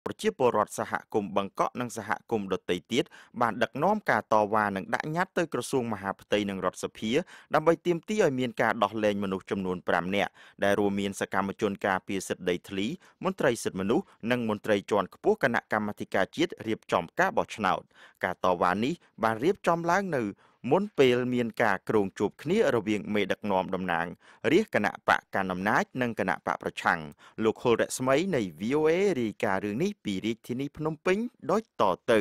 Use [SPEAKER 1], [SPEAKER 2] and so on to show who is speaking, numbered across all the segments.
[SPEAKER 1] ប្រជាពលរដ្ឋសហគមន៍បង្កក់និងសហគមន៍ដទៃទៀតបានដឹកនាំការតវ៉ានិងដាក់ញត្តិទៅក្រសួងមហាផ្ទៃនិងរដ្ឋសភាដើម្បីទាមទារឲ្យមានការដោះលែងមនុស្សចំនួន5នាក់ដែលរួមមានសកម្មជនការពារសិទ្ធិដីធ្លីមន្ត្រីសិទ្ធិមនុស្សនិងមន្ត្រីជាន់ខ្ពស់គណៈកម្មាធិការជាតិរៀបចំការបោះឆ្នោតការតវ៉ានេះបានរៀបចំឡើងនៅមុនពេលមានការគ្រោងជួបគ្នារវាងមេដឹកនាំតំណាងរាជគណៈបកកណ្ដាលអំណាចនិងគណៈបកប្រឆាំងលោកហុលរស្មីនៃ VOA រាយការណ៍រឿងនេះពីរាជធានីភ្នំពេញដូចតទៅ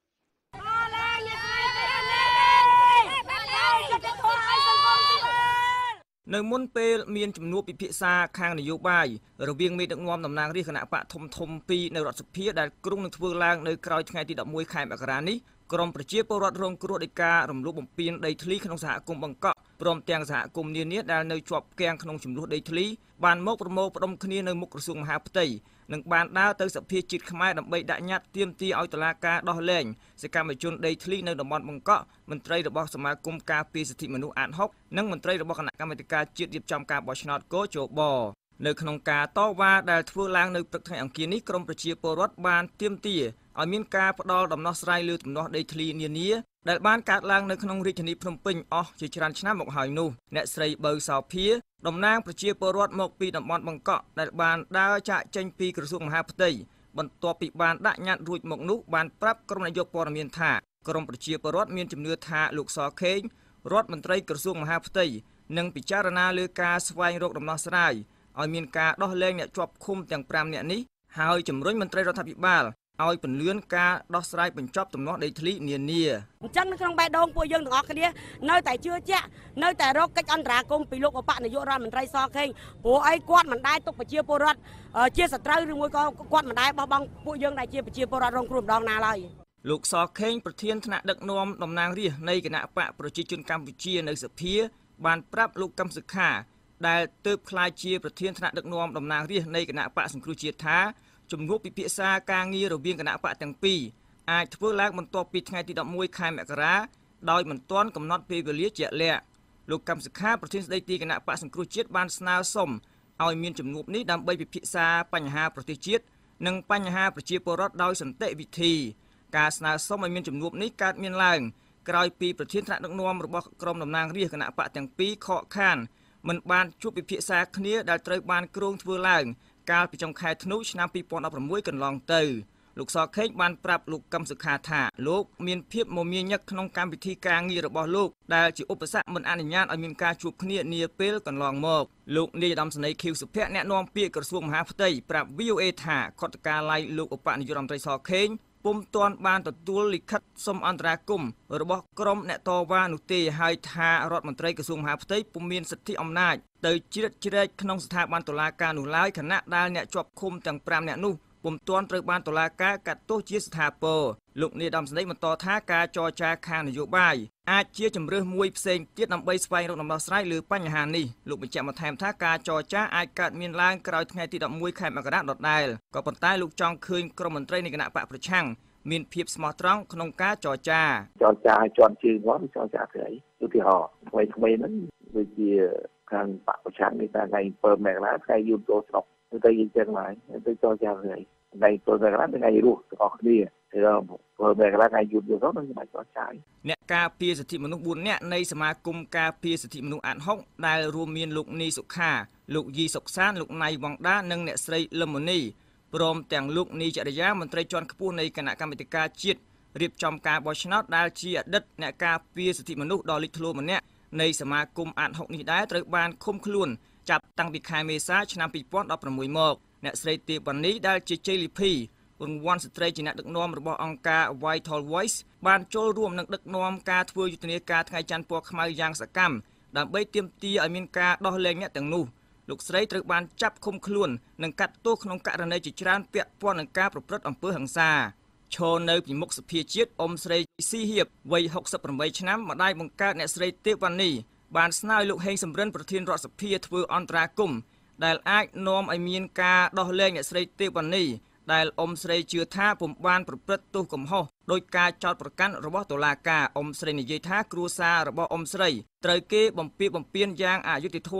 [SPEAKER 2] នៅមុនពេលមានជំនួបពិភាក្សាខាងនយោបាយរវាងមេដឹកនាំតំណាងរាជគណៈបកធំពីរនៅរដ្ឋសភាដែលក្រុងនឹងធ្វើឡើងនៅក្រោយថ្ងៃទី11ខែមករានេះក្រមប្រជាពលរដ្ឋរងគ្រោះដោយការរំលោភបំពានដីធ្លីក្នុងសហគមន៍បង្កក់ព្រមទាំងសហគមន៍នានាដែលនៅជាប់គាំងក្នុងចំនួនដីធ្លីបានមកប្រមូលផ្ដុំគ្នានៅមុខក្រសួងមហាផ្ទៃនិងបានដើរទៅសភាជាតិខ្មែរដើម្បីដាក់ញត្តិទាមទារឲ្យតុលាការដោះលែងសកម្មជនដីធ្លីនៅតំបន់បង្កក់មន្ត្រីរបស់សមាគមការពារសិទ្ធិមនុស្សអាត60និងមន្ត្រីរបស់គណៈកម្មាធិការជាតិរៀបចំការបោះឆ្នោតកោជបនៅក្នុងការតវ៉ាដែលធ្វើឡើងនៅព្រឹកថ្ងៃអង្គារនេះក្រមប្រជាពលរដ្ឋបានទាមទារឲ្យមានការផ្ដល់ដំណោះស្រាយលើទំនាស់ដីធ្លីនានាដែលបានកើតឡើងនៅក្នុងរាជធានីភ្នំពេញអស់ជាច្រើនឆ្នាំមកហើយនោះអ្នកស្រីបើសោភាតំណាងប្រជាពលរដ្ឋមកពីតំបន់បង្កក់ដែលបានដើរចាកចេញពីក្រសួងមហាផ្ទៃបន្ទាប់ពីបានដាក់ញត្តិរួចមកនោះបានប្រាប់ក្រុមនាយកព័ត៌មានថាក្រមប្រជាពលរដ្ឋមានជំនឿថាលោកសខេងរដ្ឋមន្ត្រីក្រសួងមហាផ្ទៃនឹងពិចារណាលើការស្វែងរកដំណោះស្រាយឲ្យមានការដោះលែងអ្នកជាប់ឃុំទាំង5នាក់នេះហើយជំរុញមន្ត្រីរដ្ឋាភិបាលឲ្យពន្លឿនការដោះស្រាយបញ្ចប់ទំនាស់ដីធ្លីនានា
[SPEAKER 3] អញ្ចឹងនៅក្នុងបេះដូងពួកយើងទាំងអស់គ្នានៅតែជឿជាក់នៅតែរកកិច្ចអន្តរាគមន៍ពីលោកអបនាយករដ្ឋមន្ត្រីសខេងព្រោះអីគាត់មិនដែលទុកប្រជាពលរដ្ឋជាសត្រូវឬមួយក៏គាត់មិនដែលបោះបង់ពួកយើងដែលជាប្រជាពលរដ្ឋរងគ្រោះម្ដងណាឡើយ
[SPEAKER 2] លោកសខេងប្រធានថ្នាក់ដឹកនាំតំណាងរាស្ត្រនៃគណៈបកប្រជាជនកម្ពុជានៅសភាបានប្រាប់លោកកឹមសុខាដែលទើបក្លាយជាប្រធានថ្នាក់ដឹកនាំតំណាងរាស្ត្រនៃគណៈបកសង្គ្រោះជាតិថាជំនួបពិភាក្សាការងាររវាងគណៈបកទាំងពីរអាចធ្វើឡើងបន្ទាប់ពីថ្ងៃទី11ខែមករាដោយមិនទាន់កំណត់ពេលវេលាជាក់លាក់លោកកឹមសុខាប្រធានស្ដីទីគណៈបកសង្គ្រោះជាតិបានស្នើសុំឲ្យមានជំនួបនេះដើម្បីពិភាក្សាបញ្ហាប្រទេសជាតិនិងបញ្ហាប្រជាពលរដ្ឋដោយសន្តិវិធីការស្នើសុំឲ្យមានជំនួបនេះកើតមានឡើងក្រោយពីប្រធានថ្នាក់ដឹកនាំរបស់ក្រុមតំណាងរាស្ត្រគណៈបកទាំងពីរខកខានមិនបានជួបពិភាក្សាគ្នាដែលត្រូវបានគ្រោងធ្វើឡើងកាលពីចុងខែធ្នូឆ្នាំ2016កន្លងទៅលោកសខេងបានប្រាប់លោកកឹមសុខាថាលោកមានភាពមមាញឹកក្នុងកម្មវិធីការងាររបស់លោកដែលជាឧបសគ្គមិនអនុញ្ញាតឲ្យមានការជួបគ្នានាពេលកន្លងមកលោកនាយឧត្តមសេនីយ៍ខៀវសុភ័ក្រអ្នកនាំពាក្យក្រសួងមហាផ្ទៃប្រាប់ VOA ថាខុទ្ទកាល័យលោកឧបនាយករដ្ឋមន្ត្រីសខេងពុំទាន់បានទទួលលិខិតសុំអន្តរាគមន៍របស់ក្រុមអ្នកតវ៉ានោះទេហើយថារដ្ឋមន្ត្រីក្រសួងមហាផ្ទៃពុំមានសិទ្ធិអំណាចទៅជ្រៀតជ្រែកក្នុងស្ថាប័នតុលាការនោះឡើយខណៈដែលអ្នកជាប់ឃុំទាំង5នាក់នោះពុំទាន់ត្រូវបានតុលាការកាត់ទោសជាស្ថាពរលោកនាយឧត្តមសេនីយ៍បន្តថាការចរចាខាងនយោបាយអាចជាជំរើសមួយផ្សេងទៀតដើម្បីស្វែងរកដំណោះស្រាយលើបញ្ហានេះលោកបញ្ជាក់បន្ថែមថាការចរចាអាចកើតមានឡើងក្រោយថ្ងៃទី11ខែមករាដដែលក៏ប៉ុន្តែលោកចង់ឃើញក្រុមមន្ត្រីនៃគណៈបកប្រឆាំងមានភាពស្មោះត្រង់ក្នុងការចរចា
[SPEAKER 4] ឲ្យជាន់ជើងគាត់ចរចាស្អីឧទាហរណ៍ថ្មីហ្នឹងដូចជាខាងបកប្រឆាំងនេះតែថ្ងៃ7មករាថ្ងៃយូរចូលស្រុកទៅយើងចឹងហើយទៅចរចាស្អីថ្ងៃ7មករាថ្ងៃរស់ទាំងអស់គ្នាហើយ7មករាថ្ងៃយូរចូលស្រុកនឹងមិនចរចា
[SPEAKER 2] អ្នកការពារសិទ្ធិមនុស្ស4នាក់នៃសមាគមការពារសិទ្ធិមនុស្សអាត60ដែលរួមមានលោកនីសុខាលោកយីសុកសានលោកណៃវងដានិងអ្នកស្រីលឹមមនីព្រមទាំងលោកនីចរិយាមន្ត្រីជាន់ខ្ពស់នៃគណៈកម្មាធិការជាតិរៀបចំការបោះឆ្នោតដែលជាអតីតអ្នកការពារសិទ្ធិមនុស្សដ៏លេចធ្លោម្នាក់នៃសមាគមអាត60នេះដែរត្រូវបានឃុំខ្លួនចាប់តាំងពីខែមេសាឆ្នាំ2016មកអ្នកស្រីទេពវណ្ណីដែលជាជ័យលីភីរង្វាន់ស្ត្រីជាអ្នកដឹកនាំរបស់អង្គការ Vital Voice បានចូលរួមនឹងដឹកនាំការធ្វើយុទ្ធនាការថ្ងៃច័ន្ទពណ៌ខ្មៅយ៉ាងសកម្មដើម្បីទាមទារឲ្យមានការដោះលែងអ្នកទាំងនោះលោកស្រីត្រូវបានចាប់ឃុំខ្លួននិងកាត់ទោសក្នុងករណីជាច្រើនពាក់ព័ន្ធនឹងការប្រព្រឹត្តអំពើហិង្សាឈរនៅពីមុខសភាជាតិអ៊ំស្រីស៊ីហៀបវ័យ68ឆ្នាំម្ដាយបង្កើតអ្នកស្រីទេពវណ្ណីបានស្នើលោកហេងសំរិនប្រធានរដ្ឋសភាធ្វើអន្តរាគមន៍ដែលអាចនាំឲ្យមានការដោះលែងអ្នកស្រីទេពវណ្ណីដែលអ៊ំស្រីជឿថាពុំបានប្រព្រឹត្តទោសកំហុសដោយការចោទប្រកាន់របស់តុលាការអ៊ំស្រីនិយាយថាគ្រួសាររបស់អ៊ំស្រីត្រូវគេបំពានយ៉ាងអយុត្តិធម៌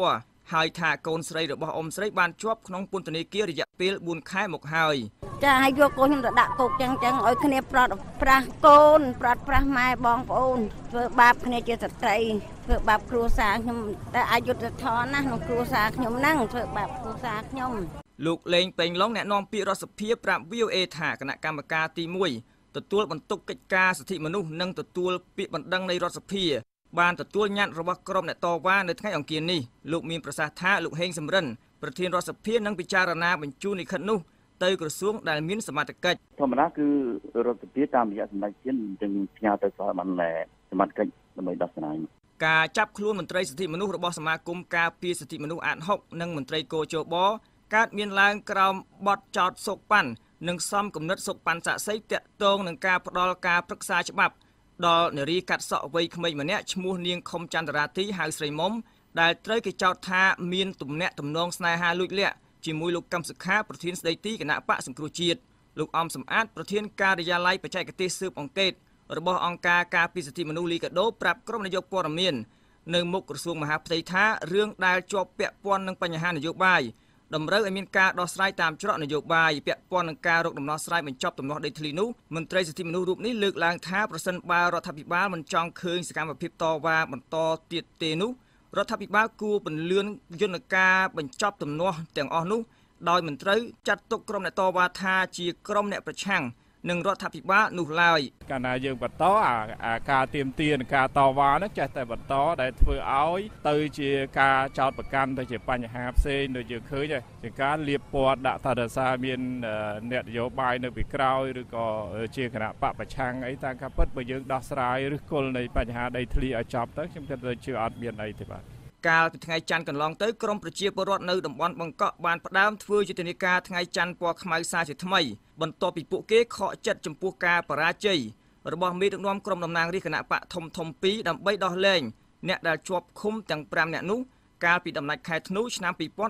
[SPEAKER 2] ហើយថាកូនស្រីរបស់អ៊ំស្រីបានជាប់ក្នុងពន្ធនាគាររយៈពេល4ខែមកហើយ
[SPEAKER 5] ចាឲ្យយកកូនខ្ញុំទៅដាក់គុកចឹងឲ្យគ្នាប្រត់ប្រាស់កូនប្រត់ប្រាស់ម៉ែបងប្អូនធ្វើបាបគ្នាជាស្ត្រីធ្វើបាបគ្រួសារខ្ញុំតែអយុត្តិធម៌ណាស់ក្នុងគ្រួសារខ្ញុំហ្នឹងធ្វើបាបគ្រួសារខ្ញុំ
[SPEAKER 2] លោកលេងពេញឡុងអ្នកនាំពាក្យរដ្ឋសភាប្រាប់ VOA ថាគណៈកម្មការទី1ទទួលបន្ទុកកិច្ចការសិទ្ធិមនុស្សនិងទទួលពាក្យបណ្ដឹងនៃរដ្ឋសភាបានទទួលញត្តិរបស់ក្រុមអ្នកតវ៉ានៅថ្ងៃអង្គារនេះលោកមានប្រសាសន៍ថាលោកហេងសំរិនប្រធានរដ្ឋសភានឹងពិចារណាបញ្ជូនលិខិតនោះទៅក្រសួងដែលមានសមត្ថកិច្ច
[SPEAKER 6] ធម្មតាគឺរដ្ឋសភាតាមរយៈសម្ដេចជាតិនឹងផ្ញើទៅឲ្យបានសមត្ថកិច្ចដើម្បីដោះស្រាយ
[SPEAKER 2] ការចាប់ខ្លួនមន្ត្រីសិទ្ធិមនុស្សរបស់សមាគមការពារសិទ្ធិមនុស្សអាត6និងមន្ត្រីកោជបកើតមានឡើងក្រោមបទចោទសោកប៉ាន់និងសំគំនិតសោកប៉ាន់សាក់សីតាក់ទងនឹងការផ្ដាល់ការប្រឹក្សាច្បាប់ដល់នារីកាត់សក់វ័យក្មេងម្នាក់ឈ្មោះនាងខុមចន្ទរាទីហៅស្រីមុំដែលត្រូវគេចោទថាមានទំនាក់ទំនងស្នេហាលួចលាក់ជាមួយលោកកឹមសុខាប្រធានស្ដីទីគណៈបកសង្គ្រោះជាតិលោកអំសំអាតប្រធានការិយាល័យបច្ចេកទេសស៊ើបអង្កេតរបស់អង្គការការពារសិទ្ធិមនុស្សលីកាដូប្រាប់ក្រុមនាយកព័ត៌មាននៅមុខក្រសួងមហាផ្ទៃថារឿងដែលជាប់ពាក់ព័ន្ធនឹងបញ្ហានយោបាយតម្រូវឲ្យមានការដោះស្រាយតាមច្រកនយោបាយពាក់ព័ន្ធនឹងការរកដំណោះស្រាយបញ្ចប់ទំនាស់ដីធ្លីនោះមន្ត្រីសិទ្ធិមនុស្សរូបនេះលើកឡើងថាប្រសិនបើរដ្ឋាភិបាលមិនចង់ឃើញសកម្មភាពតវ៉ាបន្តទៀតទេនោះរដ្ឋាភិបាលគួរពន្លឿនយន្តការបញ្ចប់ទំនាស់ទាំងអស់នោះដោយមិនត្រូវចាត់ទុកក្រុមអ្នកតវ៉ាថាជាក្រុមអ្នកប្រឆាំងនឹងរដ្ឋាភិបាលនោះឡើយ
[SPEAKER 7] កាលណាយើងបន្តការទៀមទានិងការតវ៉ានោះចេះតែបន្តដែលធ្វើឲ្យទៅជាការចោទប្រកាន់ទៅជាបញ្ហាផ្សេងដូចយើងឃើញជាការលៀបពណ៌ដាក់ថាដោយសារមានអ្នកនយោបាយនៅពីក្រោយឬក៏ជាគណៈបកប្រឆាំងអីតាមការពិតបើយើងដោះស្រាយឬគល់នៃបញ្ហាដីធ្លីឲ្យចប់ទៅខ្ញុំគិតថាជឿអត់មានអីទេបាទ
[SPEAKER 2] កាលពីថ្ងៃច័ន្ទកន្លងទៅក្រមប្រជាពលរដ្ឋនៅតំបន់បង្កក់បានផ្ដើមធ្វើយុទ្ធនាការថ្ងៃច័ន្ទពណ៌ខ្មៅសាជាថ្មីបន្ទាប់ពីពួកគេខកចិត្តចំពោះការបរាជ័យរបស់មេដឹកនាំក្រុមតំណាងរាស្ត្រគណៈបកធំ2ដើម្បីដោះលែងអ្នកដែលជាប់ឃុំទាំង5នាក់នោះកាលពីដំណាច់ខែធ្នូឆ្នាំ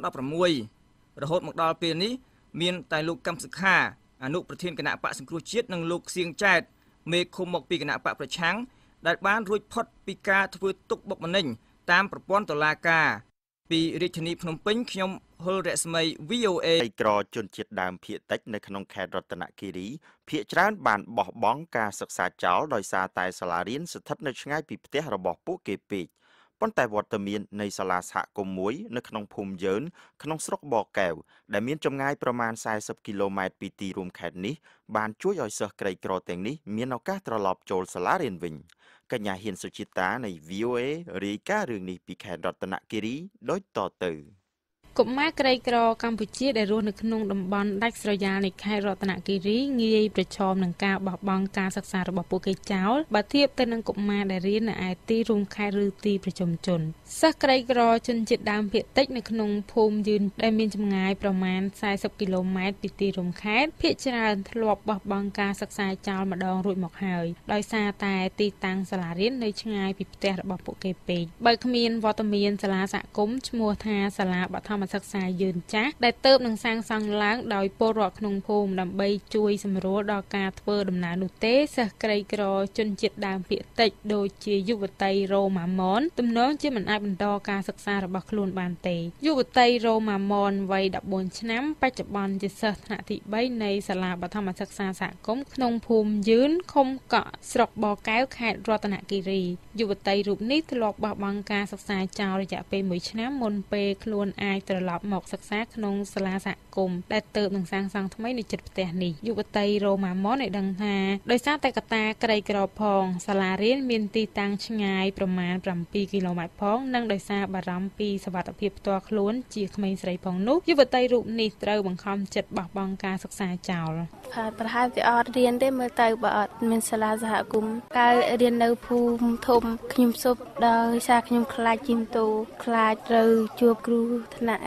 [SPEAKER 2] 2016រហូតមកដល់ពេលនេះមានតែលោកកឹមសុខាអនុប្រធានគណៈបកសង្គ្រោះជាតិនិងលោកសៀងចែតមេឃុំមកពីគណៈបកប្រឆាំងដែលបានរួចផុតពីការធ្វើទុកបុកម្នេញតាមប្រព័ន្ធតុលាការពីរាជធានីភ្នំពេញខ្ញុំហុលរស្មី VOA
[SPEAKER 1] ក្រជនជាតិដើមភាគតិចនៅក្នុងខេត្តរតនគិរីភាគច្រើនបានបោះបង់ការសិក្សាចោលដោយសារតែសាលារៀនស្ថិតនៅឆ្ងាយពីផ្ទះរបស់ពួកគេពេកប៉ុន្តែវត្តមាននៃសាលាសហគមន៍មួយនៅក្នុងភូមិយឺនក្នុងស្រុកបកែវដែលមានចម្ងាយប្រមាណ40គីឡូម៉ែត្រពីទីរួមខេត្តនេះបានជួយឲ្យសិស្សក្រីក្រទាំងនេះមានឱកាសត្រឡប់ចូលសាលារៀនវិញកញ្ញាហ៊ានសុជាតានៃ VOA រាយការណ៍រឿងនេះពីខេត្តរតនគិរីដូចតទៅ
[SPEAKER 8] កុមារក្រីក្រកម្ពុជាដែលរស់នៅក្នុងតំបន់ដាច់ស្រយាលនៃខេត្តរតនគិរីងាយប្រឈមនឹងការបោះបង់ការសិក្សារបស់ពួកគេចោលបើធៀបទៅនឹងកុមារដែលរៀននៅឯទីរួមខេត្តឬទីប្រជុំជនសិស្សក្រីក្រជនជាតិដើមភាគតិចនៅក្នុងភូមិយឺនដែលមានចម្ងាយប្រមាណ40គីឡូម៉ែត្រពីទីរួមខេត្តភាគច្រើនធ្លាប់បោះបង់ការសិក្សាចោលម្ដងរួចមកហើយដោយសារតែទីតាំងសាលារៀននៅឆ្ងាយពីផ្ទះរបស់ពួកគេពេកបើគ្មានវត្តមានសាលាសហគមន៍ឈ្មោះថាសាលាបឋមសិក្សាយឺនចាស់ដែលទើបនឹងសាងសង់ឡើងដោយពលរដ្ឋក្នុងភូមិដើម្បីជួយសម្រួលដល់ការធ្វើដំណើរនោះទេសិស្សក្រីក្រជនជាតិដើមភាគតិចដូចជាយុវតីរ៉ូម៉ាម៉ុនទំនងជាមិនអាចបន្តការសិក្សារបស់ខ្លួនបានទេយុវតីរ៉ូម៉ាម៉ុនវ័យ14ឆ្នាំបច្ចុប្បន្នជាសិស្សថ្នាក់ទី3នៃសាលាបឋមសិក្សាសហគមន៍ក្នុងភូមិយឺនឃុំកក់ស្រុកបកែវខេត្តរតនគិរីយុវតីរូបនេះធ្លាប់បោះបង់ការសិក្សាចោលរយៈពេល1ឆ្នាំមុនពេលខ្លួនអាចត្រឡប់មកសិក្សាក្នុងសាលាសហគមន៍ដែលទើបនឹងសាងសង់ថ្មីនៅជិតផ្ទះនេះយុវតីរ៉ូម៉ាម៉ុនឲ្យដឹងថាដោយសារតែកត្តាក្រីក្រផងសាលារៀនមានទីតាំងឆ្ងាយប្រមាណ7គីឡូម៉ែត្រផងនិងដោយសារបារម្ភពីសុវត្ថិភាពផ្ទាល់ខ្លួនជាក្មេងស្រីផងនោះយុវតីរូបនេះត្រូវបង្ខំចិត្តបោះបង់ការសិក្សាចោល
[SPEAKER 5] ប្រហែលជាអត់រៀនទេមើលទៅបើអត់មានសាលាសហគមន៍កាលរៀននៅភូមិធំខ្ញុំសុបដោយសារខ្ញុំខ្លាចជីមតូខ្លាចត្រូវជួបគ្រូថ្នាក់អី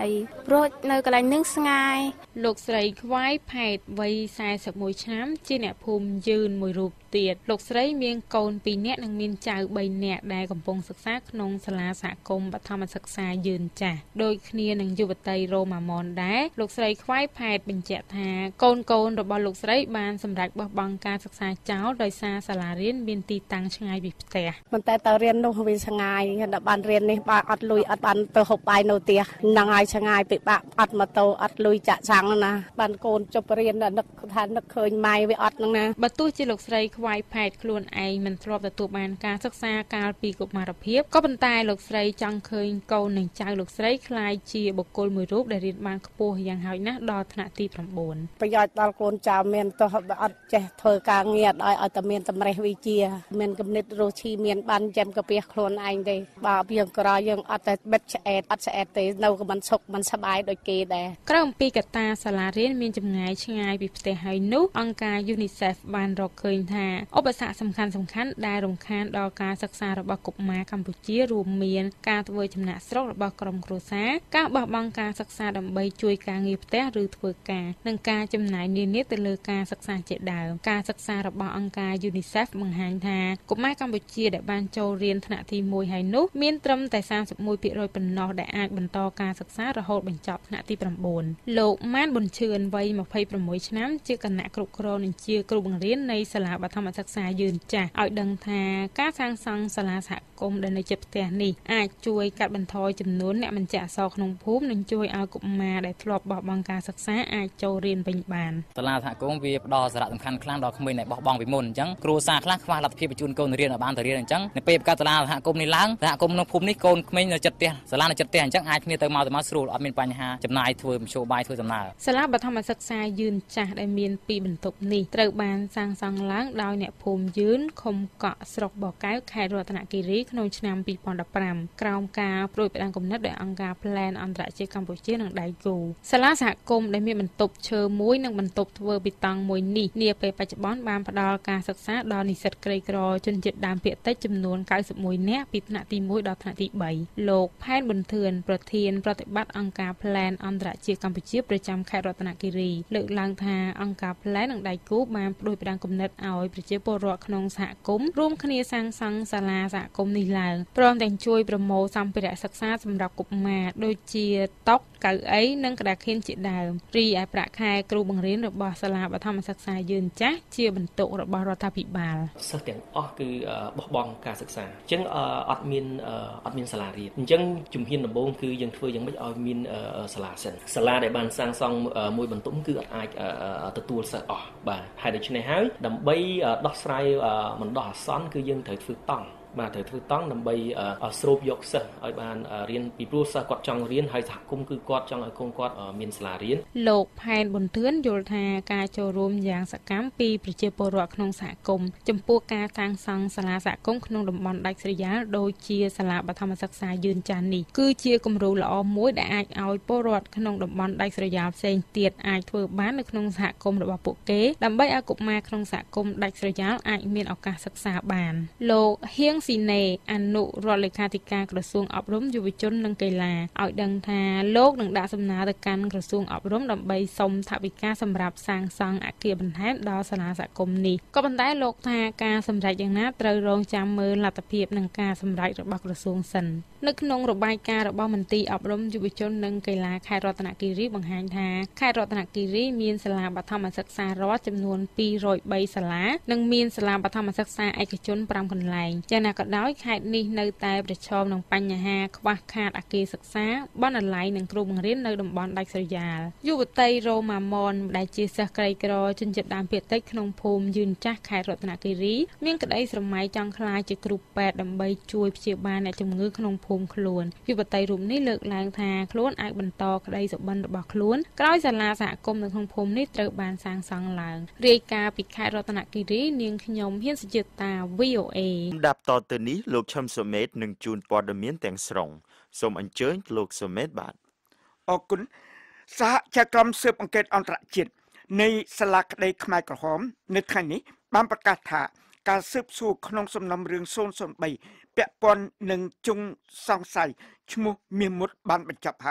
[SPEAKER 5] ព្រោះនៅកន្លែងនឹងស្ងាយ
[SPEAKER 8] លោកស្រីខ្វាយផែតវ័យ41ឆ្នាំជាអ្នកភូមិយឺនមួយរូបទៀតលោកស្រីមានកូន2នាក់និងមានចៅ3នាក់ដែលកំពុងសិក្សាក្នុងសាលាសហគមន៍បឋមសិក្សាយឺនចាស់ដោយគ្នានឹងយុវតីរ៉ូម៉ាម៉ុនដែរលោកស្រីខ្វាយផែតបញ្ជាក់ថាកូនរបស់លោកស្រីបានសម្រេចបោះបង់ការសិក្សាចោលដោយសារសាលារៀនមានទីតាំងឆ្ងាយពីផ្ទះ
[SPEAKER 3] ប៉ុន្តែតើរៀននោះវាឆ្ងាយដល់បានរៀននេះបានអត់លុយអត់បានទៅហូបបាយនៅផ្ទះហ្នឹងហើយឆ្ងាយពិបាកអត់ម៉ូតូអត់លុយចាក់ចាំងណាបានកូនចប់រៀននឹកថានឹកឃើញម៉ែវាអត់ហ្នឹងណា
[SPEAKER 8] បើទោះជាលោកស្រីខ្វាយផែតខ្លួនឯងមិនធ្លាប់ទទួលបានការសិក្សាកាលពីកុមារភាពក៏ប៉ុន្តែលោកស្រីចង់ឃើញកូននិងចៅលោកស្រីក្លាយជាបុគ្គលមួយរូបដែលរៀនបានខ្ពស់យ៉ាងហោចណាស់ដល់ថ្នាក់ទី9
[SPEAKER 3] ប្រយោជន៍ដល់កូនចៅមានទោះអត់ចេះធ្វើការងារឲ្យតែមានតម្រេះវិជ្ជាមានគំនិតរស់ឈីមានបានចាំកាពះខ្លួនឯងទេបើយើងក្រយើងអត់តែបិទឆ្អែតអត់ឆ្អែតទេនៅក៏មិនសុខមិនសប្បាយដូចគេដែរ
[SPEAKER 8] ក្រៅអំពីកត្តាសាលារៀនមានចម្ងាយឆ្ងាយពីផ្ទះហើយនោះអង្គការ UNICEF បានរកឃើញថាឧបសគ្គសំខាន់ដែលរំខានដល់ការសិក្សារបស់កុមារកម្ពុជារួមមានការធ្វើចំណាក់ស្រុករបស់ក្រុមគ្រួសារការបោះបង់ការសិក្សាដើម្បីជួយការងារផ្ទះឬធ្វើការនិងការចំណាយនានាទៅលើការសិក្សាជាដើមការសិក្សារបស់អង្គការ UNICEF បង្ហាញថាកុមារកម្ពុជាដែលបានចូលរៀនថ្នាក់ទី1ហើយនោះមានត្រឹមតែ31%ប៉ុណ្ណោះដែលអាចបន្តការសិក្សារហូតបញ្ចប់ថ្នាក់ទី9លោកម៉ានប៊ុនឈឿនវ័យ26ឆ្នាំជាគណៈគ្រប់គ្រងនិងជាគ្រូបង្រៀននៃសាលាបឋមសិក្សាយឺនចាស់ឲ្យដឹងថាការសាងសង់សាលាសហគមន៍ដែលនៅជិតផ្ទះនេះអាចជួយកាត់បន្ថយចំនួនអ្នកបញ្ជាក់អក្សរក្នុងភូមិនិងជួយឲ្យកុមារដែលធ្លាប់បោះបង់ការសិក្សាអាចចូលរៀនវិញបាន
[SPEAKER 9] សាលាសហគមន៍វាផ្ដល់សារៈសំខាន់ខ្លាំងដល់ក្មេងដែលបោះបង់ពីមុនអញ្ចឹងគ្រួសារខ្លះខ្វះលទ្ធភាពបញ្ជូនកូនរៀនឲ្យបានទៅរៀនអញ្ចឹងនៅពេលបង្កើតសាលាសហគមន៍នេះឡើងសហគមន៍ក្នុងភូមិនេះកូនក្មេងនៅជិតផ្ទះសាលានៅជិតផ្ទះអញ្ចឹងអាចគ្នាទៅមកស្រួលអត់មានបញ្ហាចំណាយធ្វើមធ្យោបាយធ្វើដំណើរ
[SPEAKER 8] សាលាបឋមសិក្សាយឺនចាស់ដែលមាន2បន្ទប់នេះត្រូវបានសាងសង់ឡើងដោយអ្នកភូមិយឺនឃុំកក់ស្រុកបកែវខេត្តរតនគិរីក្នុងឆ្នាំ2015ក្រោមការប្រួយផ្ដាំគំនិតដោយអង្គការ Plan អន្តរជាតិកម្ពុជានិងដៃគូសាលាសហគមន៍ដែលមានបន្ទប់ឈើមួយនិងបន្ទប់ធ្វើប៊ីតុងមួយនេះនាពេលបច្ចុប្បន្នបានផ្ដល់ការសិក្សាដល់និស្សិតក្រីក្រជនជាតិដើមភាគតិចចំនួន91នាក់ពីថ្នាក់ទី1ដល់ថ្នាក់ទី3លោកផែនប៊ុនធឿនប្រធានប្រតិបត្តិអង្គការ Plan អន្តរជាតិកម្ពុជាប្រចាំខេត្តរតនគិរីលើកឡើងថាអង្គការ Plan និងដៃគូបានប្រួយផ្ដាំគំនិតឲ្យប្រជាពលរដ្ឋក្នុងសហគមន៍រួមគ្នាសាងសង់សាលាសហគមន៍នេះឡើងព្រមទាំងជួយប្រមូលសម្ភារៈសិក្សាសម្រាប់កុមារដូចជាតុកៅអីនិងក្តារខៀនជាដើមរីឯប្រាក់ខែគ្រូបង្រៀនរបស់សាលាបឋមសិក្សាយឺនចាស់ជាបន្ទុករបស់រដ្ឋាភិបាល
[SPEAKER 10] សិស្សទាំងអស់គឺបោះបង់ការសិក្សាអញ្ចឹងអត់មានសាលារៀនអញ្ចឹងជំហានដំបូងគឺយើងធ្វើយ៉ាងម៉េចឲ្យមានសាលាសិនសាលាដែលបានសាងសង់មួយបន្ទប់គឺអាចទទួលសិស្សអស់បាទហើយដូច្នេះហើយដើម្បីដោះស្រាយបណ្ដោះអាសន្នគឺយើងត្រូវធ្វើតង់ត្រូវធ្វើតង់ដើម្បីស្រូបយកសិស្សឲ្យបានរៀនពីព្រោះសិស្សគាត់ចង់រៀនហើយសហគមន៍គឺគាត់ចង់ឲ្យកូនគាត់មានសាលារៀន
[SPEAKER 8] លោកផែនប៊ុនធឿនយល់ថាការចូលរួមយ៉ាងសកម្មពីប្រជាពលរដ្ឋក្នុងសហគមន៍ចំពោះការសាងសង់សាលាសហគមន៍ក្នុងតំបន់ដាច់ស្រយាលដូចជាសាលាបឋមសិក្សាយឺនចាស់នេះគឺជាគំរូល្អមួយដែលអាចឲ្យពលរដ្ឋក្នុងតំបន់ដាច់ស្រយាលផ្សេងទៀតអាចធ្វើបាននៅក្នុងសហគមន៍របស់ពួកគេដើម្បីឲ្យកុមារក្នុងសហគមន៍ដាច់ស្រយាលអាចមានឱកាសសិក្សាបានលោកហៀងស៊ីណេអនុរដ្ឋលេខាធិការក្រសួងអប់រំយុវជននិងកីឡាឲ្យដឹងថាលោកនឹងដាក់សំណើទៅកាន់ក្រសួងអប់រំដើម្បីសុំថវិកាសម្រាប់សាងសង់អគារបន្ថែមដល់សាលាសហគមន៍នេះក៏ប៉ុន្តែលោកថាការសម្រេចយ៉ាងណាត្រូវរងចាំមើលលទ្ធភាពនិងការសម្រេចរបស់ក្រសួងសិននៅក្នុងរបាយការណ៍របស់មន្ទីរអប់រំយុវជននិងកីឡាខេត្តរតនគិរីបង្ហាញថាខេត្តរតនគិរីមានសាលាបឋមសិក្សារដ្ឋចំនួន203សាលានិងមានសាលាបឋមសិក្សាឯកជន5កន្លែងយ៉ាងណាក៏ដោយខេត្តនេះនៅតែប្រឈមនឹងបញ្ហាខ្វះខាតអគារសិក្សាបណ្ណាល័យនិងគ្រូបង្រៀននៅតំបន់ដាច់ស្រយាលយុវតីរ៉ូម៉ាម៉ុនដែលជាសិស្សក្រីក្រជនជាតិដើមភាគតិចក្នុងភូមិយឺនចាស់ខេត្តរតនគិរីមានក្តីស្រមៃចង់ក្លាយជាគ្រូពេទ្យដើម្បីជួយព្យាបាលអ្នកជំងឺក្នុងភូមិខ្លួនយុវតីរូបនេះលើកឡើងថាខ្លួនអាចបន្តក្តីសុបិនរបស់ខ្លួនក្រោយសាលាសហគមន៍នៅក្នុងភូមិនេះត្រូវបានសាងសង់ឡើងរាយការណ៍ពីខេត្តរតនគិរីនាងខ្ញុំហ៊ានសុជាតា VOA
[SPEAKER 1] ដាប់តទៅនេះលោកឈឹមសុមេតនឹងជួនព័ត៌មានទាំងស្រុងសូមអញ្ជើញលោកសុមេតបាទ
[SPEAKER 11] អរគុណសហជីវកម្មស៊ើបអង្កេតអន្តរជាតិនៃសាលាក្តីខ្មែរក្រហមនៅថ្ងៃនេះបានប្រកាសថាការស៊ើបសួរក្នុងសំណុំរឿង003ពាក់ព័ន្ធនឹងជនសង្ស័យឈ្មោះមាសមុតបានបញ្ចប់ហើយ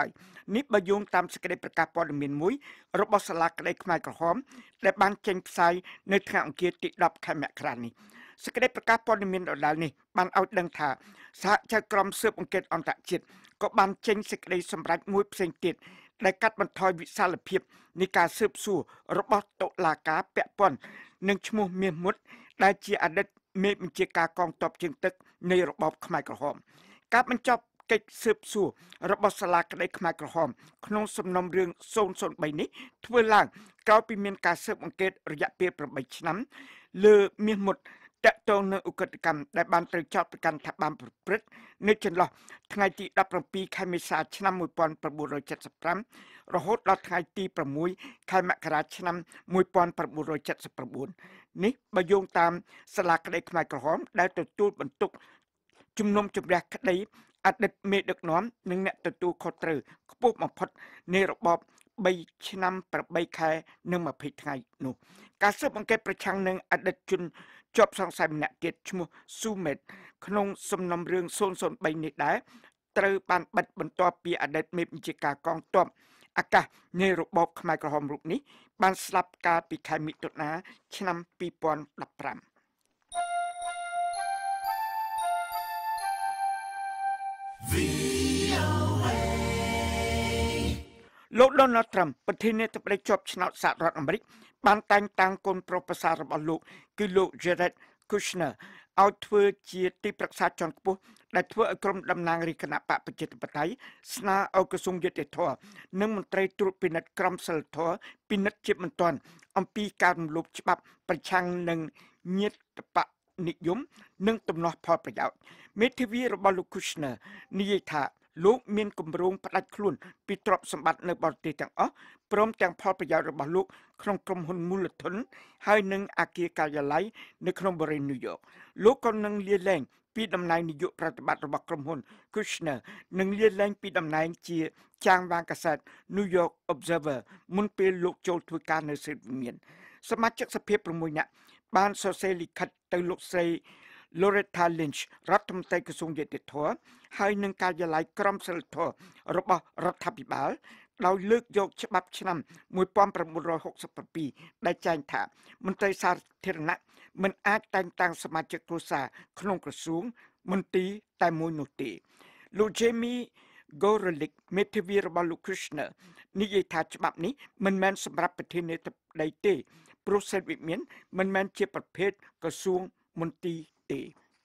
[SPEAKER 11] នេះបើយោងតាមសេចក្តីប្រកាសព័ត៌មានមួយរបស់សាលាក្តីខ្មែរក្រហមដែលបានចេញផ្សាយនៅថ្ងៃអង្គារទី10ខែមករានេះសេចក្តីប្រកាសព័ត៌មានដដែលនេះបានឲ្យដឹងថាសហចៅក្រមស៊ើបអង្កេតអន្តរជាតិក៏បានចេញសេចក្តីសម្រេចមួយផ្សេងទៀតដែលកាត់បន្ថយវិសាលភាពនៃការស៊ើបសួររបស់តុលាការពាក់ព័ន្ធនឹងឈ្មោះមាសមុតដែលជាអតីតមេបញ្ជាការកងទ័ពជើងទឹកនៃរបបខ្មែរក្រហមការបញ្ចប់កិច្ចស៊ើបសួររបស់សាលាក្តីខ្មែរក្រហមក្នុងសំណុំរឿង003នេះធ្វើឡើងក្រោយពីមានការស៊ើបអង្កេតរយៈពេល8ឆ្នាំលើមាសមុតតាក់ទងនឹងឧក្រិដ្ឋកម្មដែលបានត្រូវចោទប្រកាន់ថាបានប្រព្រឹត្តនៅចន្លោះថ្ងៃទី17ខែមេសាឆ្នាំ1975រហូតដល់ថ្ងៃទី6ខែមករាឆ្នាំ1979នេះបើយោងតាមសាលាក្តីខ្មែរក្រហមដែលទទួលបន្ទុកជំនុំជម្រះក្តីអតីតមេដឹកនាំនិងអ្នកទទួលខុសត្រូវខ្ពស់បំផុតនៃរបប3ឆ្នាំ8ខែនិង20ថ្ងៃនោះការស៊ើបអង្កេតប្រឆាំងនឹងអតីតជនជាប់សង្ស័យម្នាក់ទៀតឈ្មោះស៊ូមេតក្នុងសំណុំរឿង003នេះដែរត្រូវបានបិទបន្ទាប់ពីអតីតមេបញ្ជាការកងទ័ពអាកាសនៃរបបខ្មែរក្រហមរូបនេះបានស្លាប់កាលពីខែមិថុនាឆ្នាំ2015លោក Donald Trump ប្រធានាធិបតីជាប់ឆ្នោតសហរដ្ឋអាមេរិកបានតែងតាំងកូនប្រុសប្រសាររបស់លោកគឺលោក Jared Kushner ឲ្យធ្វើជាទីប្រឹក្សាជាន់ខ្ពស់ដែលធ្វើឲ្យក្រុមតំណាងរាជគណៈបកប្រជាធិបតេយ្យស្នើឲ្យក្រសួងយុតិធម៌និងមន្ត្រីត្រួតពិនិត្យក្រមសីលធម៌ពិនិត្យជាបន្ទាន់អំពីការរំលោភច្បាប់ប្រឆាំងនឹងញាតិបកនិយមនិងទំនាស់ផលប្រយោជន៍មេធាវីរបស់លោក Kushner និយាយថាលោកមានគម្រោងផ្ដាច់ខ្លួនពីទ្រព្យសម្បត្តិនៅបរទេសទាំងអស់ព្រមទាំងផលប្រយោជន៍របស់លោកក្នុងក្រុមហ៊ុនមូលធនហើយនិងអគារការិយាល័យនៅក្នុងបរិយាញូវយ៉កលោកក៏នឹងលាលែងពីតំណែងនាយកប្រតិបត្តិរបស់ក្រុមហ៊ុន Kushner និងលាលែងពីតំណែងជាចាងវាងកាសែត New York Observer មុនពេលលោកចូលធ្វើការនៅសិទ្ធិវិមានសមាជិកសភា6នាក់បានសរសេរលិខិតទៅលោកស្រី Loretta Lynch រដ្ឋមន្ត្រីក្រសួងយុតិធម៌ហើយនឹងការិយាល័យក្រមសីលធម៌របស់រដ្ឋាភិបាលដោយលើកយកច្បាប់ឆ្នាំ1967ដែលចែងថាមន្ត្រីសាធារណៈមិនអាចតែងតាំងសមាជិកគ្រួសារក្នុងក្រសួងមន្ទីរតែមួយនោះទេលោក Jamie Gorelick មេធាវីរបស់លោក Kushner និយាយថាច្បាប់នេះមិនមែនសម្រាប់ប្រធានាធិបតីទេព្រោះសិទ្ធិវិមានមិនមែនជាប្រភេទក្រសួងមន្ទីរទេ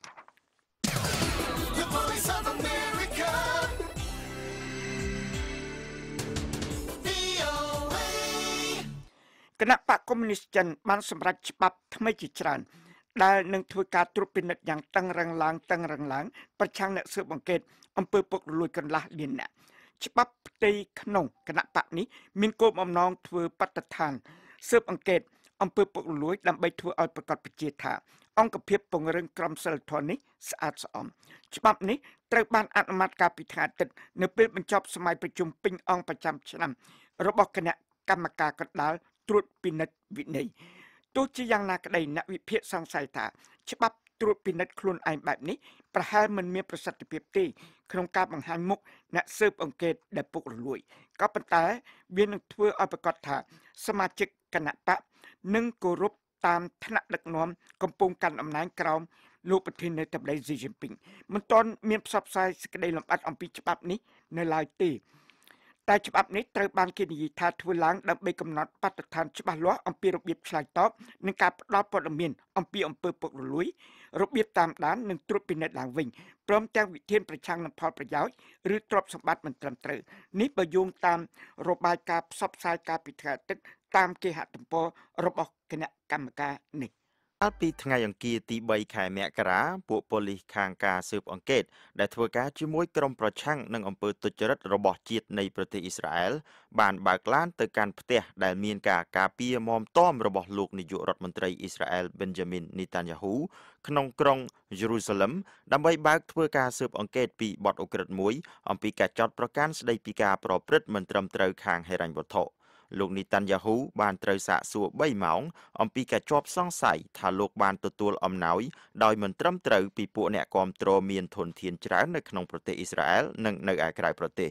[SPEAKER 11] គណៈបកកុម្មុយនីសចិនបានសម្រេចច្បាប់ថ្មីជាច្រើនដែលនឹងធ្វើការត្រួតពិនិត្យយ៉ាងតឹងរ៉ឹងឡើងប្រឆាំងអ្នកស៊ើបអង្កេតអំពើពុករលួយកន្លះលានអ្នកច្បាប់ផ្ទៃក្នុងគណៈបកនេះមានគោលបំណងធ្វើបទដ្ឋានស៊ើបអង្កេតអំពើពុករលួយដើម្បីធ្វើឲ្យប្រកាសប្រជាថាអង្គភាពពង្រឹងក្រមសីលធម៌នេះស្អាតស្អំច្បាប់នេះត្រូវបានអនុម័តកាលពីថ្ងៃអាទិត្យនៅពេលបញ្ចប់សម័យប្រជុំពេញអង្គប្រចាំឆ្នាំរបស់គណៈកម្មការកណ្ដាលត្រួតពិនិត្យវិន័យទោះជាយ៉ាងណាក្តីអ្នកវិភាគសង្ស័យថាច្បាប់ត្រួតពិនិត្យខ្លួនឯងបែបនេះប្រហែលមិនមានប្រសិទ្ធភាពទេក្នុងការបង្ហាញមុខអ្នកស៊ើបអង្កេតដែលពុករលួយក៏ប៉ុន្តែវានឹងធ្វើឲ្យប្រកាសថាសមាជិកគណៈបកនឹងគោរពតាមឋានៈដឹកនាំកំពុងកាន់អំណាចក្រោមលោកប្រធានាធិបតីស៊ីជីនពីងមិនទាន់មានផ្សព្វផ្សាយសេចក្តីលម្អិតអំពីច្បាប់នេះនៅឡើយទេតែច្បាប់នេះត្រូវបានគេនិយាយថាធ្វើឡើងដើម្បីកំណត់បទដ្ឋានច្បាស់លាស់អំពីរបៀបឆ្លើយតបនិងការផ្ដល់ព័ត៌មានអំពីអំពើពុករលួយរបៀបតាមដាននិងត្រួតពិនិត្យឡើងវិញព្រមទាំងវិធានប្រឆាំងនឹងផលប្រយោជន៍ឬទ្រព្យសម្បត្តិមិនត្រឹមត្រូវនេះបើយោងតាមរបាយការណ៍ផ្សព្វផ្សាយការពីថ្ងៃអាទិត្យតាមគេហទំព័ររបស់គណៈកម្មការនេះកាលពីថ្ងៃអង្គារទី3ខែមករាពួកប៉ូលីសខាងការស៊ើបអង្កេតដែលធ្វើការជាមួយក្រុមប្រឆាំងនឹងអំពើទុច្ចរិតរបស់ជាតិនៃប្រទេសអ៊ីស្រាអែលបានបើកឡានទៅកាន់ផ្ទះដែលមានការការពារមាំទាំរបស់លោកនាយករដ្ឋមន្ត្រីអ៊ីស្រាអែល Benjamin Netanyahu ក្នុងក្រុង Jerusalem ដើម្បីបើកធ្វើការស៊ើបអង្កេតពីបទឧក្រិដ្ឋមួយអំពីការចោទប្រកាន់ស្ដីពីការប្រព្រឹត្តមិនត្រឹមត្រូវខាងហិរញ្ញវត្ថុលោកនីតាន់យ៉ាហ៊ូបានត្រូវសាកសួរ3ម៉ោងអំពីការជាប់សង្ស័យថាលោកបានទទួលអំណោយដោយមិនត្រឹមត្រូវពីពួកអ្នកគាំទ្រមានធនធានច្រើននៅក្នុងប្រទេសអ៊ីស្រាអែលនិងនៅឯក្រៅប្រទេស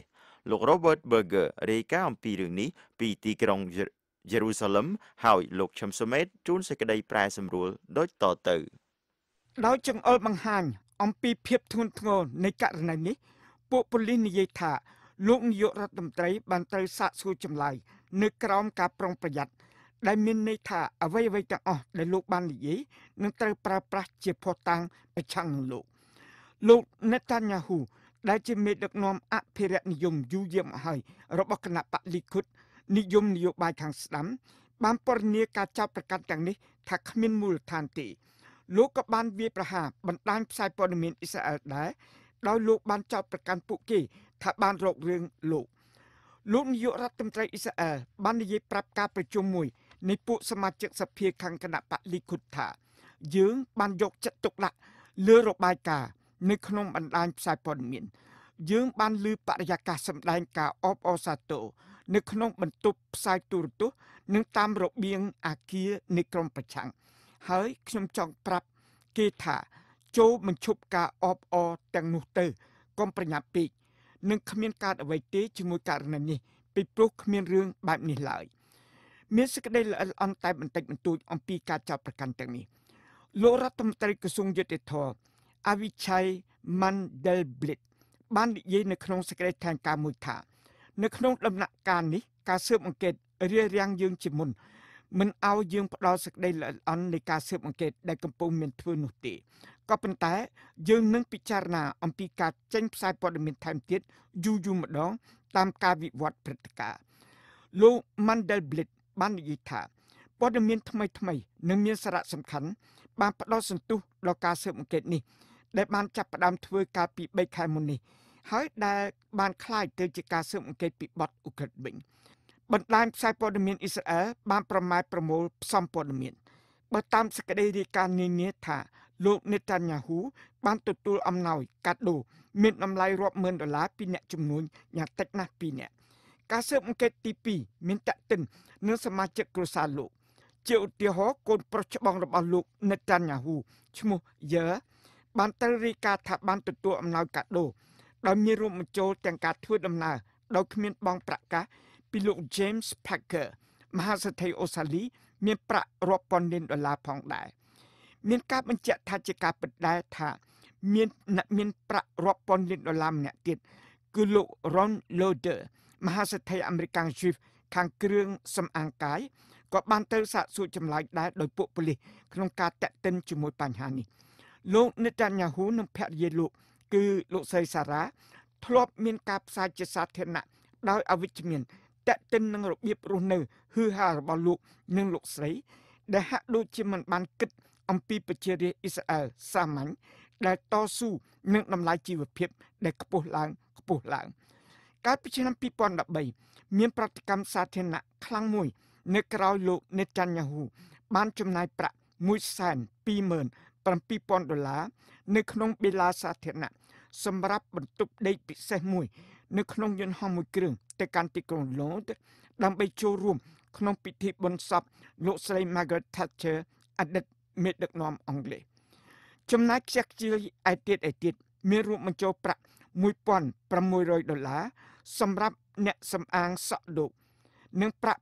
[SPEAKER 1] លោក Robert Berger រាយការណ៍អំពីរឿងនេះពីទីក្រុង Jerusalem ហើយលោកឈឹមសុមេតជួនសេចក្តីប្រែសម្រួលដូចតទៅ
[SPEAKER 11] ដោយចង្អុលបង្ហាញអំពីភាពធ្ងន់ធ្ងរនៃករណីនេះពួកប៉ូលីសនិយាយថាលោកនាយករដ្ឋមន្ត្រីបានត្រូវសាកសួរចម្លើយនៅក្រោមការប្រុងប្រយ័ត្នដែលមានន័យថាអ្វីៗទាំងអស់ដែលលោកបាននិយាយនឹងត្រូវប្រើប្រាស់ជាភស្តុតាងប្រឆាំងនឹងលោក Netanyahu ដែលជាមេដឹកនាំអភិរក្សនិយមយូរយារមកហើយរបស់គណៈបកលីគុដនិយមនយោបាយខាងស្ដាំបានពណ៌នាការចាប់ប្រកាន់ទាំងនេះថាគ្មានមូលដ្ឋានទេលោកក៏បានវាយប្រហារបណ្ដាញផ្សាយព័ត៌មានអ៊ីស្រាអែលដែរដោយលោកបានចោទប្រកាន់ពួកគេថាបានរករឿងលោកនាយករដ្ឋមន្ត្រីអ៊ីស្រាអែលបាននិយាយប្រាប់ការប្រជុំមួយនៃពួកសមាជិកសភាខាងគណៈបកលីគុដថាយើងបានយកចិត្តទុកដាក់លើរបាយការណ៍នៅក្នុងបណ្ដាញផ្សាយព័ត៌មានយើងបានលើបរិយាកាសសម្ដែងការអបអរសាទរនៅក្នុងបន្ទប់ផ្សាយទូរទស្សន៍និងតាមរបៀងអគារនៃក្រុមប្រឆាំងហើយខ្ញុំចង់ប្រាប់គេថាចូលបញ្ឈប់ការអបអរទាំងនោះទៅកុំប្រញាប់ពេកនឹងគ្មានការអ្វីទេជាមួយករណីនេះពីព្រោះគ្មានរឿងបែបនេះឡើយមានសេចក្តីល្អិតល្អន់តែបន្តិចបន្តួចអំពីការចាប់ប្រកាន់ទាំងនេះលោករដ្ឋមន្ត្រីក្រសួងយុតិធម៌អវិជ័យ Mandelblit បាននិយាយនៅក្នុងសេចក្តីថ្លែងការណ៍មួយថានៅក្នុងដំណាក់កាលនេះការស៊ើបអង្កេតរារាំងយើងជាមុនមិនឲ្យយើងផ្ដល់សេចក្តីល្អិតល្អន់នៃការស៊ើបអង្កេតដែលកំពុងមានធ្វើនោះទេក៏ប៉ុន្តែយើងនឹងពិចារណាអំពីការចេញផ្សាយព័ត៌មានថែមទៀតយូរម្ដងតាមការវិវត្តព្រឹត្តិការណ៍លោក Mandelblit បាននិយាយថាព័ត៌មានថ្មីនិងមានសារៈសំខាន់បានផ្ដល់សន្ទុះដល់ការស៊ើបអង្កេតនេះដែលបានចាប់ផ្ដើមធ្វើកាលពី3ខែមុននេះហើយដែលបានคล้ายទៅជាការស៊ើបអង្កេតពីបទឧក្រិដ្ឋវិញបណ្ដាញផ្សាយព័ត៌មានអ៊ីស្រាអែលបានប្រមូលផ្សំព័ត៌មានបើតាមសេចក្តីរាយការណ៍នានាថាលោក Netanyahu បានទទួលអំណោយកាដូមានតម្លៃរាប់ម៉ឺនដុល្លារពីអ្នកជំនួញយ៉ាងតិចណាស់2នាក់ការស៊ើបអង្កេតទី2មានតាក់ទិននឹងសមាជិកគ្រួសារលោកជាឧទាហរណ៍កូនប្រុសច្បងរបស់លោក Netanyahu ឈ្មោះ Yair បានត្រូវរាយការណ៍ថាបានទទួលអំណោយកាដូដោយមានរួមបញ្ចូលទាំងការធ្វើដំណើរដោយគ្មានបង់ប្រាក់កាសពីលោក James Packer មហាសេដ្ឋីអូស្ត្រាលីមានប្រាក់រាប់ពាន់លានដុល្លារផងដែរមានការបញ្ជាក់ថាជាការពិតដែរថាមានប្រាក់រាប់ពាន់លានដុល្លារម្នាក់ទៀតគឺលោក Ron Lauder មហាសេដ្ឋីអាមេរិកជីវខាងគ្រឿងសម្អាងកាយក៏បានទៅសាកសួរចម្លើយដែរដោយពួកប៉ូលីសក្នុងការតាក់ទិនជាមួយបញ្ហានេះលោក Netanyahu និងភរិយាលោកគឺលោកស្រីសារ៉ាធ្លាប់មានការផ្សាយជាសាធារណៈដោយអវិជ្ជមានតាក់ទិននឹងរបៀបរស់នៅហឺហារបស់លោកនិងលោកស្រីដែលហាក់ដូចជាមិនបានគិតអំពីប្រជារាស្ត្រអ៊ីស្រាអែលសាមញ្ញដែលតស៊ូនឹងតម្លៃជីវភាពដែលខ្ពស់ឡើងកាលពីឆ្នាំ2013មានប្រតិកម្មសាធារណៈខ្លាំងមួយនៅក្រៅលោក Netanyahu បានចំណាយប្រាក់$127,000នៅក្នុងបេឡាសាធារណៈសម្រាប់បន្ទប់ដេកពិសេសមួយនៅក្នុងយន្តហោះមួយគ្រឿងទៅកាន់ទីក្រុង London ដើម្បីចូលរួមក្នុងពិធីបុណ្យសពលោកស្រី Margaret Thatcher អតីតមេដឹកនាំអង់គ្លេសចំណែកខ្ជះខ្ជាយឯទៀតមានរួមបញ្ចូលប្រាក់$1,600សម្រាប់អ្នកសម្អាងសក់ដូកនិងប្រាក់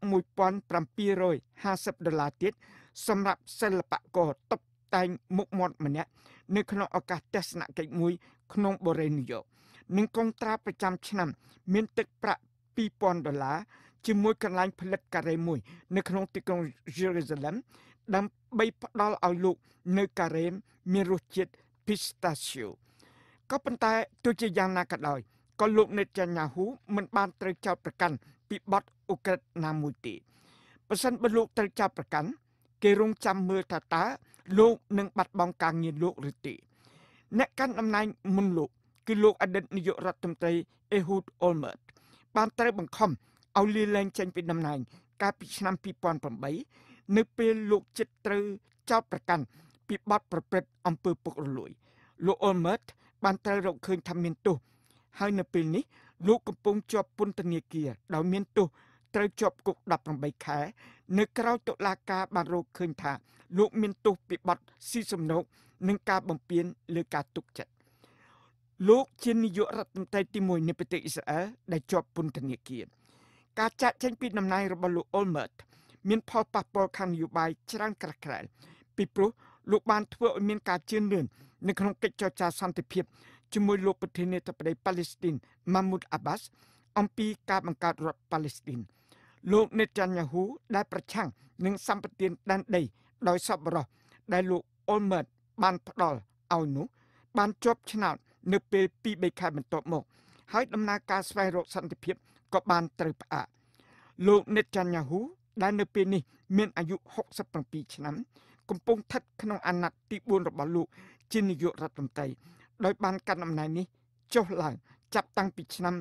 [SPEAKER 11] $1,750ទៀតសម្រាប់សិល្បករតុបតែងមុខមាត់ម្នាក់នៅក្នុងឱកាសទស្សនកិច្ចមួយក្នុងបូរីញូវយ៉កនិងកុងត្រាប្រចាំឆ្នាំមានទឹកប្រាក់$2,000ជាមួយកន្លែងផលិតការ៉េមួយនៅក្នុងទីក្រុង Jerusalem ដើម្បីផ្ដល់ឲ្យលោកនៅការ៉េមានរសជាតិ pistachio ក៏ប៉ុន្តែទោះជាយ៉ាងណាក៏ដោយក៏លោក Netanyahu មិនបានត្រូវចោទប្រកាន់ពីបទឧក្រិដ្ឋណាមួយទេប្រសិនបើលោកត្រូវចោទប្រកាន់គេរងចាំមើលថាតើលោកនឹងបាត់បង់ការងារលោកឬទេអ្នកកាន់តំណែងមុនលោកគឺលោកអតីតនាយករដ្ឋមន្ត្រី Ehud Olmert បានត្រូវបង្ខំឲ្យលាលែងចេញពីតំណែងកាលពីឆ្នាំ2008នៅពេលលោកជិតត្រូវចោទប្រកាន់ពីបទប្រព្រឹត្តអំពើពុករលួយលោក Olmert បានត្រូវរកឃើញថាមានទោសហើយនៅពេលនេះលោកកំពុងជាប់ពន្ធនាគារដោយមានទោសត្រូវជាប់គុក18ខែនៅក្រៅតុលាការបានរកឃើញថាលោកមានទោសពីបទស៊ីសំណូកនិងការបំពានលើការទុកចិត្តលោកជានាយករដ្ឋមន្ត្រីទី1នៃប្រទេសអ៊ីស្រាអែលដែលជាប់ពន្ធនាគារការចាក់ចេញពីតំណែងរបស់លោក Olmert មានផលប៉ះពាល់ខាងនយោបាយច្រើនក្រាស់ក្រែលពីព្រោះលោកបានធ្វើឲ្យមានការជឿនលឿននៅក្នុងកិច្ចចរចាសន្តិភាពជាមួយលោកប្រធានាធិបតីប៉ាឡេស្ទីន Mahmoud Abbas អំពីការបង្កើតរដ្ឋប៉ាឡេស្ទីនលោក Netanyahu ដែលប្រឆាំងនឹងសម្បទានដែនដីដោយសប្បុរសដែលលោក Olmert បានផ្ដល់ឲ្យនោះបានជាប់ឆ្នោតនៅពេល 2-3 ខែបន្ទាប់មកហើយដំណើរការស្វែងរកសន្តិភាពក៏បានត្រូវផ្អាកលោក Netanyahu ដែលនៅពេលនេះមានអាយុ67ឆ្នាំកំពុងស្ថិតក្នុងអាណត្តិទី4របស់លោកជានាយករដ្ឋមន្ត្រីដោយបានកាន់តំណែងនេះចុះឡើងចាប់តាំងពីឆ្នាំ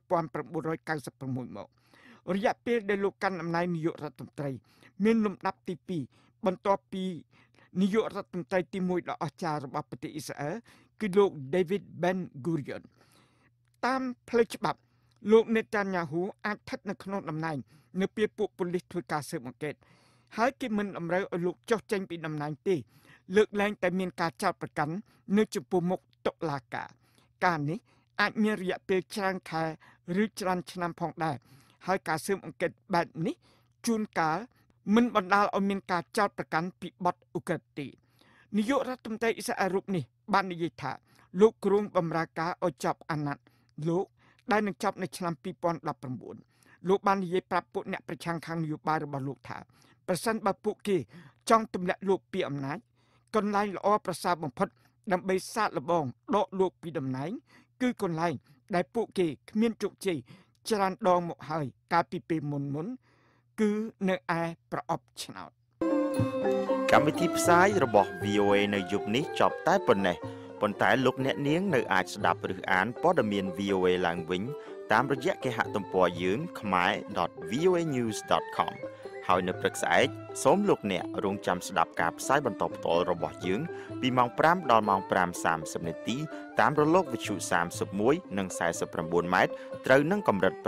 [SPEAKER 11] 1996មករយៈពេលដែលលោកកាន់តំណែងនាយករដ្ឋមន្ត្រីមានលំដាប់ទី2បន្ទាប់ពីនាយករដ្ឋមន្ត្រីទី1ដ៏អស្ចារ្យរបស់ប្រទេសអ៊ីស្រាអែលគឺលោក David Ben-Gurion តាមផ្លូវច្បាប់លោក Netanyahu អាចស្ថិតនៅក្នុងតំណែងនៅពេលពួកប៉ូលីសធ្វើការស៊ើបអង្កេតហើយគេមិនតម្រូវឲ្យលោកចុះចេញពីតំណែងទេលើកលែងតែមានការចោទប្រកាន់នៅចំពោះមុខតុលាការនេះអាចមានរយៈពេលច្រើនខែឬច្រើនឆ្នាំផងដែរហើយការស៊ើបអង្កេតបែបនេះជួនកាលមិនបណ្ដាលឲ្យមានការចោទប្រកាន់ពីបទឧក្រិដ្ឋទេនាយករដ្ឋមន្ត្រីអ៊ីស្រាអែលរូបនេះបាននិយាយថាលោកគ្រងបម្រើការឲ្យចប់អាណត្តិលោកដែលនឹងចប់នៅឆ្នាំ2019លោកបាននិយាយប្រាប់ពួកអ្នកប្រឆាំងខាងនយោបាយរបស់លោកថាប្រសិនបើពួកគេចង់ទម្លាក់លោកពីអំណាចកន្លែងល្អប្រសើរបំផុតដើម្បីសាកល្បងដកលោកពីតំណែងគឺកន្លែងដែលពួកគេគ្មានជោគជ័យច្រើនដងមកហើយកាលពីពេលមុនគឺនៅឯប្រអប់ឆ្នោត
[SPEAKER 1] កម្មវិធីផ្សាយរបស់ VOA នៅយប់នេះចប់តែប៉ុណ្ណេះប៉ុន្តែលោកអ្នកនាងនៅអាចស្ដាប់ឬអានព័ត៌មាន VOA ឡើងវិញតាមរយៈគេហទំព័រយើង khmer.voanews.com ហើយនៅព្រឹកស្អែកសូមលោកអ្នករងចាំស្ដាប់ការផ្សាយបន្តផ្ទាល់របស់យើងពីម៉ោង5ដល់ម៉ោង 5:30 នាទីតាមរលកវិទ្យុ31និង49ម៉ែត្រត្រូវនឹងកម្រិត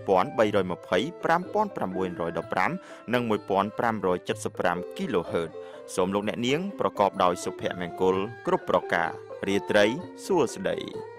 [SPEAKER 1] 9320 5915 និង 1575 kHz សូមលោកអ្នកនាងប្រកបដោយសុភមង្គលគ្រប់ប្រការរាត្រីសួស្តី